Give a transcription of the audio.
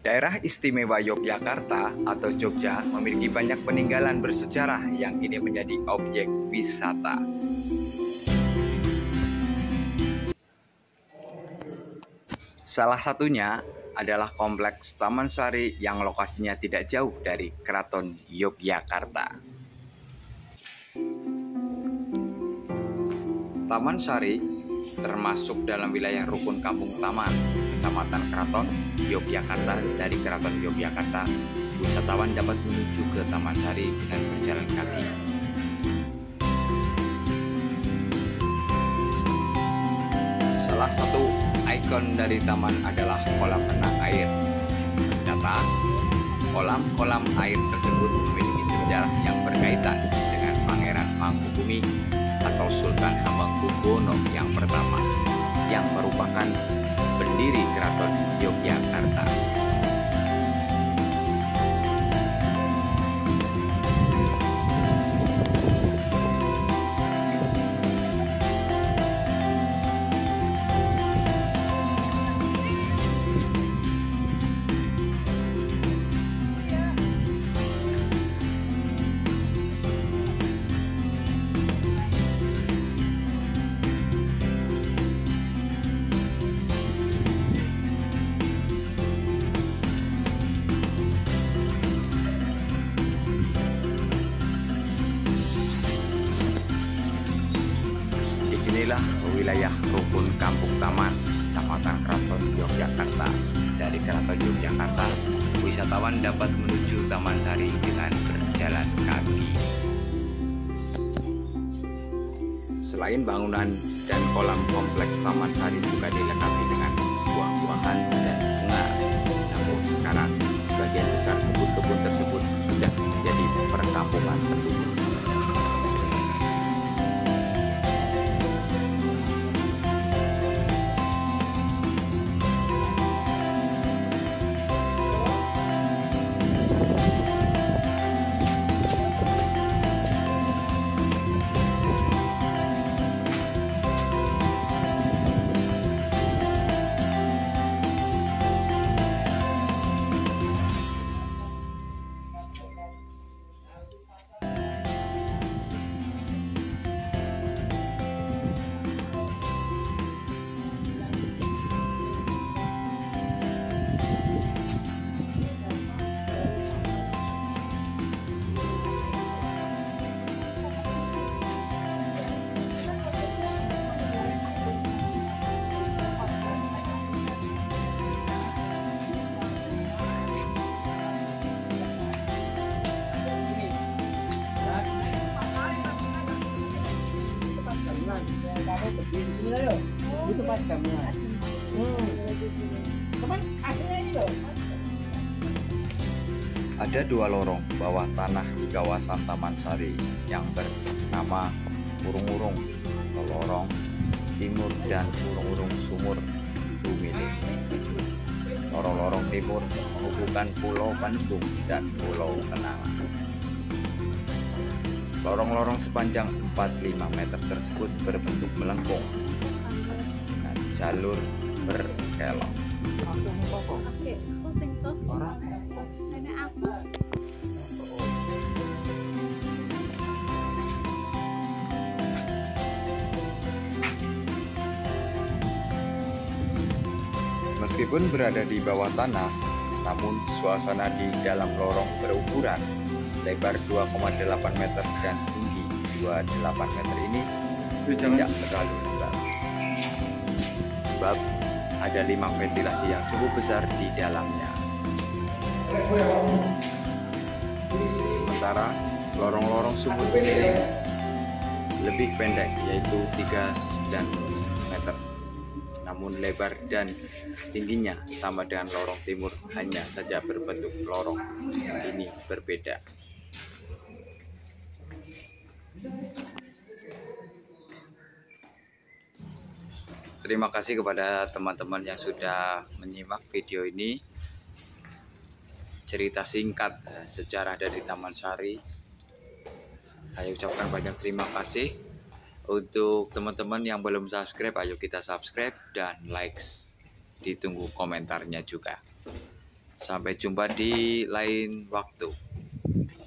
Daerah Istimewa Yogyakarta atau Jogja memiliki banyak peninggalan bersejarah yang kini menjadi objek wisata. Salah satunya adalah Kompleks Taman Sari yang lokasinya tidak jauh dari Keraton Yogyakarta. Taman Sari termasuk dalam wilayah Rukun Kampung Taman, Kecamatan Keraton, Yogyakarta. Dari Keraton Yogyakarta, wisatawan dapat menuju ke Taman Sari dengan berjalan kaki. Salah satu ikon dari taman adalah kolam renang air. Ternyata, kolam-kolam air tersebut memiliki sejarah yang berkaitan dengan Pangeran Mangkubumi atau Sultan Hamengkubuwono yang pertama, yang merupakan pendiri Keraton Yogyakarta. Inilah wilayah Rukun Kampung Taman, Kecamatan Keraton Yogyakarta. Dari Keraton Yogyakarta, wisatawan dapat menuju Taman Sari dengan berjalan kaki. Selain bangunan dan kolam, kompleks Taman Sari juga dilengkapi dengan buah-buahan dan bunga. Namun sekarang, sebagian besar kebun-kebun tersebut sudah menjadi perkampungan penduduk. Itu pas kamu. Ada dua lorong bawah tanah di kawasan Taman Sari yang bernama Urung-Urung atau Lorong Timur dan Urung-Urung Sumur Bumili. Lorong-lorong timur menghubungkan Pulau Panembung dan Pulau Kenanga. Lorong-lorong sepanjang 45 meter tersebut berbentuk melengkung dengan jalur berkelok. Meskipun berada di bawah tanah, namun suasana di dalam lorong berukuran lebar 2,8 meter dan tinggi 28 meter ini tidak terlalu lebar, sebab ada 5 ventilasi yang cukup besar di dalamnya. Sementara lorong-lorong sumur ini lebih pendek, yaitu 39 meter, namun lebar dan tingginya sama dengan lorong timur, hanya saja berbentuk lorong ini berbeda. Terima kasih kepada teman-teman yang sudah menyimak video ini. Cerita singkat sejarah dari Taman Sari. Saya ucapkan banyak terima kasih. Untuk teman-teman yang belum subscribe, ayo kita subscribe dan likes. Ditunggu komentarnya juga. Sampai jumpa di lain waktu.